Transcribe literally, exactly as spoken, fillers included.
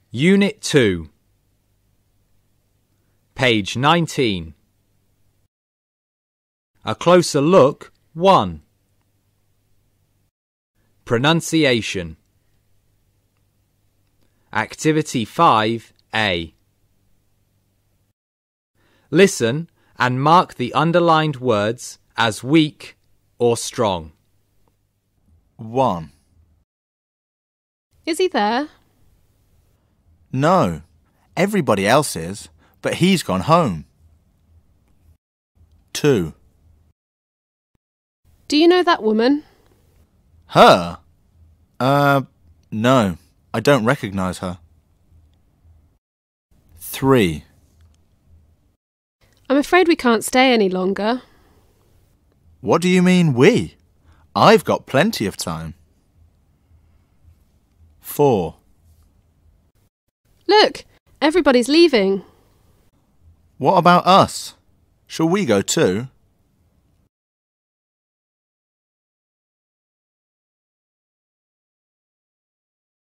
Unit two, page nineteen. A closer look one. Pronunciation. Activity five A. Listen and mark the underlined words as weak or strong. one. Is he there? No, everybody else is, but he's gone home. two. Do you know that woman? Her? Uh, no, I don't recognise her. three. I'm afraid we can't stay any longer. What do you mean we? I've got plenty of time. four. Look, everybody's leaving. What about us? Shall we go too?